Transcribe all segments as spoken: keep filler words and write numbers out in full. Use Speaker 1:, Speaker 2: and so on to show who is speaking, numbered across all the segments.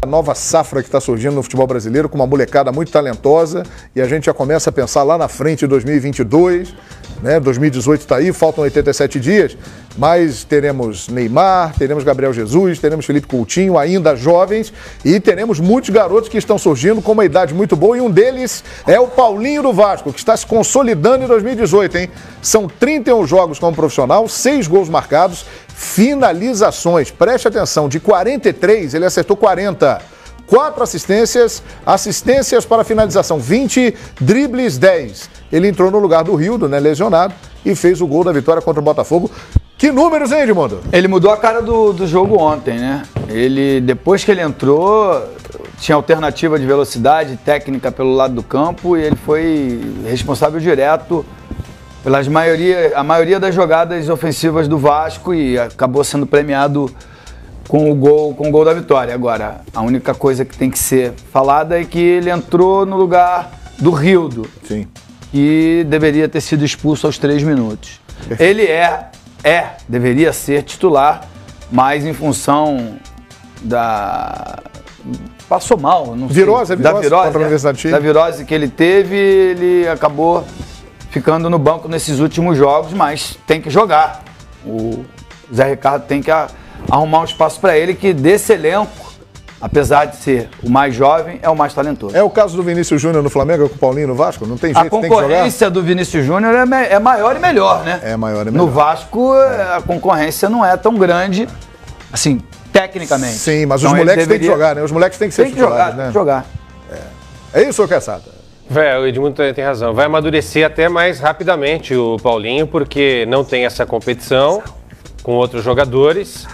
Speaker 1: A nova safra que está surgindo no futebol brasileiro com uma molecada muito talentosa e a gente já começa a pensar lá na frente em dois mil e vinte e dois, né? dois mil e dezoito está aí, faltam oitenta e sete dias, mas teremos Neymar, teremos Gabriel Jesus, teremos Felipe Coutinho, ainda jovens, e teremos muitos garotos que estão surgindo com uma idade muito boa, e um deles é o Paulinho do Vasco, que está se consolidando em dois mil e dezoito, hein? São trinta e um jogos como profissional, seis gols marcados, finalizações, preste atenção, de quarenta e três ele acertou quarenta. Quatro assistências, assistências para finalização, vinte, dribles, dez. Ele entrou no lugar do Rildo, né, lesionado, e fez o gol da vitória contra o Botafogo. Que números, hein, Edmundo?
Speaker 2: Ele mudou a cara do, do jogo ontem, né? Ele, depois que ele entrou, tinha alternativa de velocidade, técnica pelo lado do campo, e ele foi responsável direto pelas maioria, a maioria das jogadas ofensivas do Vasco e acabou sendo premiado com o gol, com o gol da vitória. Agora, a única coisa que tem que ser falada é que ele entrou no lugar do Rildo.
Speaker 1: Sim.
Speaker 2: E deveria ter sido expulso aos três minutos. Ele é, é, deveria ser titular, mas em função da... Passou mal, não sei.
Speaker 1: Virose, é virose,
Speaker 2: da virose,
Speaker 1: contra a Universidade de Chile.
Speaker 2: Da virose que ele teve, ele acabou ficando no banco nesses últimos jogos, mas tem que jogar. O Zé Ricardo tem que arrumar um espaço para ele, que desse elenco, apesar de ser o mais jovem, é o mais talentoso.
Speaker 1: É o caso do Vinícius Júnior no Flamengo, com o Paulinho no Vasco? Não tem jeito,
Speaker 2: tem que jogar? A concorrência do Vinícius Júnior é, é maior e melhor, né?
Speaker 1: É maior e melhor.
Speaker 2: No Vasco, é. a concorrência não é tão grande, assim, tecnicamente.
Speaker 1: Sim, mas
Speaker 2: então
Speaker 1: os moleques
Speaker 2: deveria...
Speaker 1: têm que jogar, né? Os moleques têm que ser
Speaker 2: tem que
Speaker 1: titulares,
Speaker 2: jogar,
Speaker 1: né?
Speaker 2: Tem que jogar.
Speaker 1: É, é isso, ô Cassata?
Speaker 3: É, o Edmundo tem razão. Vai amadurecer até mais rapidamente o Paulinho, porque não tem essa competição com outros jogadores.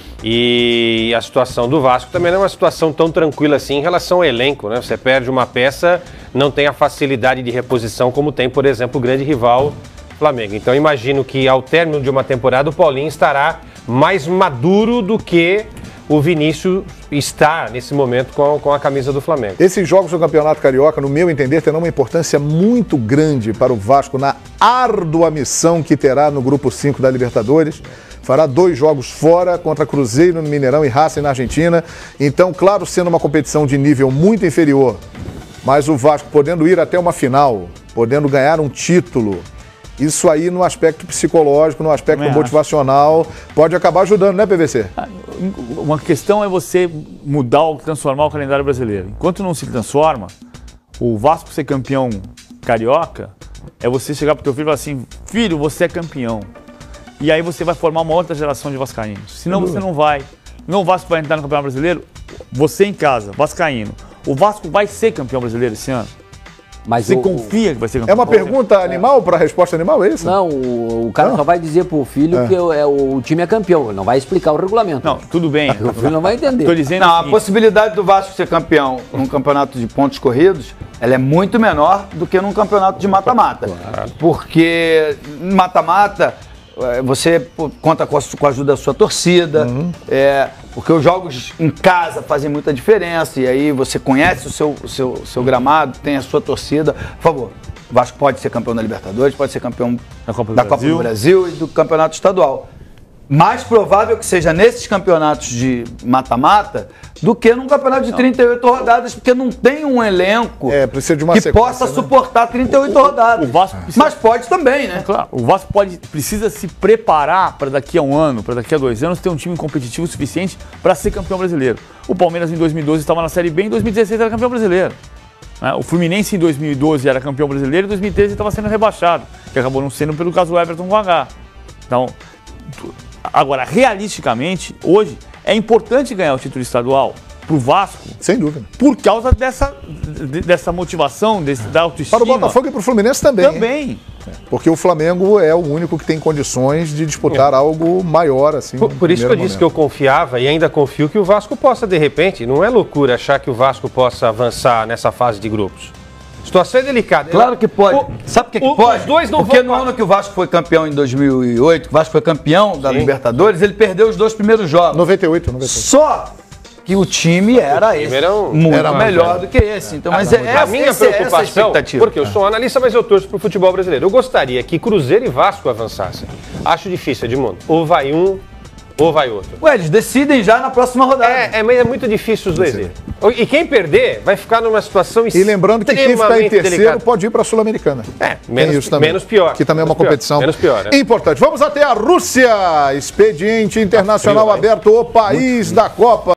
Speaker 3: E a situação do Vasco também não é uma situação tão tranquila assim em relação ao elenco, né? Você perde uma peça, não tem a facilidade de reposição como tem, por exemplo, o grande rival Flamengo. Então imagino que ao término de uma temporada o Paulinho estará mais maduro do que o Vinícius está nesse momento com, com a camisa do Flamengo.
Speaker 1: Esses jogos do Campeonato Carioca, no meu entender, terão uma importância muito grande para o Vasco na árdua missão que terá no Grupo cinco da Libertadores. Fará dois jogos fora, contra Cruzeiro no Mineirão e Racing na Argentina. Então, claro, sendo uma competição de nível muito inferior, mas o Vasco podendo ir até uma final, podendo ganhar um título, isso aí no aspecto psicológico, no aspecto Também motivacional, acho. pode acabar ajudando, né, P V C?
Speaker 4: Uma questão é você mudar, transformar o calendário brasileiro. Enquanto não se transforma, o Vasco ser campeão carioca é você chegar pro teu filho e falar assim, filho, você é campeão. E aí você vai formar uma outra geração de vascaínos. Senão você não vai. Não o Vasco vai entrar no Campeonato Brasileiro, você em casa, vascaíno. O Vasco vai ser campeão brasileiro esse ano? Mas você o, confia que vai ser campeão?
Speaker 1: É uma pergunta animal é. para a resposta animal, é isso?
Speaker 5: Não, o, o cara não. só vai dizer pro filho é. que o, é, o time é campeão, ele não vai explicar o regulamento.
Speaker 4: Não, tudo bem.
Speaker 5: O filho não vai entender.
Speaker 2: Tô dizendo não, a possibilidade do Vasco ser campeão num campeonato de pontos corridos, ela é muito menor do que num campeonato de mata-mata. Claro. Porque mata-mata, você conta com a, com a ajuda da sua torcida, uhum. é, porque os jogos em casa fazem muita diferença, e aí você conhece o seu, o seu, o seu gramado, tem a sua torcida. Por favor, o Vasco pode ser campeão da Libertadores, pode ser campeão da Copa do, da Copa do Brasil e do Campeonato Estadual. Mais provável que seja nesses campeonatos de mata-mata do que num campeonato de trinta e oito rodadas, porque não tem um elenco
Speaker 1: é, precisa de uma
Speaker 2: que possa né? suportar trinta e oito o, rodadas.
Speaker 4: O Vasco precisa...
Speaker 2: Mas pode também, né?
Speaker 4: Claro, o Vasco pode, precisa se preparar para daqui a um ano, para daqui a dois anos, ter um time competitivo suficiente para ser campeão brasileiro. O Palmeiras em dois mil e doze estava na Série B, em dois mil e dezesseis era campeão brasileiro. O Fluminense em dois mil e doze era campeão brasileiro, em dois mil e treze estava sendo rebaixado, que acabou não sendo pelo caso do Everton com H. Então, agora, realisticamente, hoje, é importante ganhar o título estadual pro Vasco.
Speaker 1: Sem dúvida.
Speaker 4: Por causa dessa, dessa motivação, desse, da autoestima.
Speaker 1: Para o Botafogo e para o Fluminense também.
Speaker 4: Também.
Speaker 1: Hein? Porque o Flamengo é o único que tem condições de disputar é. algo maior, assim.
Speaker 3: Por, por isso que eu momento. disse que eu confiava e ainda confio que o Vasco possa, de repente, não é loucura achar que o Vasco possa avançar nessa fase de grupos. A situação é delicada.
Speaker 2: Claro que pode. O, Sabe por que, que pode?
Speaker 3: Os dois não
Speaker 2: Porque
Speaker 3: vão...
Speaker 2: no ano que o Vasco foi campeão em dois mil e oito, o Vasco foi campeão da Sim. Libertadores, ele perdeu os dois primeiros jogos.
Speaker 1: noventa e oito, noventa e oito.
Speaker 2: Só que o time era esse. Era um, muito era melhor do que esse. Então, mas é, é
Speaker 3: a minha preocupação, porque eu sou analista, mas eu torço para o futebol brasileiro. Eu gostaria que Cruzeiro e Vasco avançassem. Acho difícil, Edmundo. Ou vai um, ou vai outro.
Speaker 2: Ué, eles decidem já na próxima rodada.
Speaker 3: É, é, mas é muito difícil os dois irem. E quem perder vai ficar numa situação
Speaker 1: E lembrando que quem ficar em terceiro
Speaker 3: delicada.
Speaker 1: pode ir para a Sul-Americana.
Speaker 3: É, menos, menos pior.
Speaker 1: Que também é uma
Speaker 3: menos
Speaker 1: competição
Speaker 3: pior, menos pior, né?
Speaker 1: importante. Vamos até a Rússia. Expediente internacional
Speaker 3: Tá frio,
Speaker 1: aberto, o país da Copa.